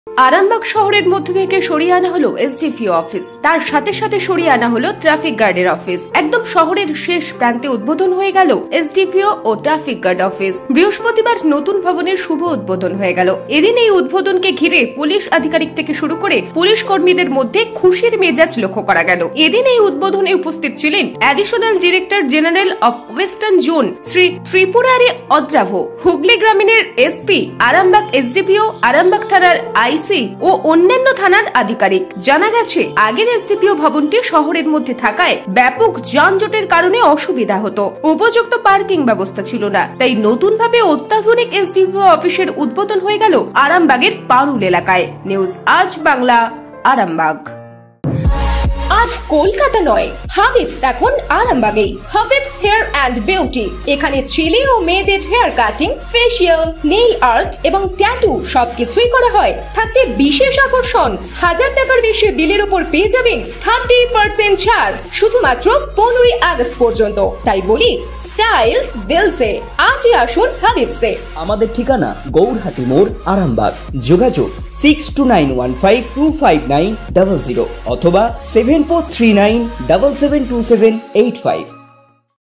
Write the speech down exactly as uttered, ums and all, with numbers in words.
আরামবাগ শহরের মধ্যে থেকে সরিয়ে আনা হলো এসডিপিও অফিস, তার সাথে সাথে সরিয়ে আনা হলো ট্রাফিক গার্ডের অফিস। একদম শহরের শেষ প্রান্তে উদ্বোধন হয়ে গেল এসডিপিও ও ট্রাফিক গার্ড অফিস। বৃহস্পতিবার নতুন ভবনের শুভ উদ্বোধন হয়ে গেল। এদিন এই উদ্বোধনকে ঘিরে পুলিশ আধিকারিক থেকে শুরু করে পুলিশ কর্মীদের মধ্যে খুশির মেজাজ লক্ষ্য করা গেল। এদিন এই উদ্বোধনে উপস্থিত ছিলেন additional director general of western zone Shri Tripurari Adrav, Hooghly গ্রামীণের এসপি, আরামবাগ এসডিপিও, আরামবাগ থানার আই ও অন্যান্য থানার আধিকারিক। জানা গেছে, আগের এসডিপিও ভবনটি শহরের মধ্যে থাকায় ব্যাপক যানজটের কারণে অসুবিধা হতো, উপযুক্ত পার্কিং ব্যবস্থা ছিল না। তাই নতুন ভাবে অত্যাধুনিক এসডিপিও অফিসের উদ্বোধন হয়ে গেল আরামবাগের পারুল এলাকায়। নিউজ আজ বাংলা, আরামবাগ। আজ কলকাতা নয়, হাবিবস এখন আরামবাগেই। হাবিবস হেয়ার অ্যান্ড বিউটি, এখানে ছেলে ও মেয়েদের hair cutting, facial, nail art এবং ট্যাটু সবকিছুই করা হয়। থাকছে বিশেষ আকর্ষণ, হাজার টাকার বেশি বিলের উপর পেয়ে যাবেন থার্টি পার্সেন্ট ছাড় শুধুমাত্র পনেরোই আগস্ট পর্যন্ত। তাই বলি, স্টাইলস দিলসে, আজই আসুন হাবিবসে। আমাদের ঠিকানা গৌরহাটি মোড়, আরামবাগ। যোগাযোগ six two nine one five two five nine double zero অথবা seven four three nine double seven two seven eight five.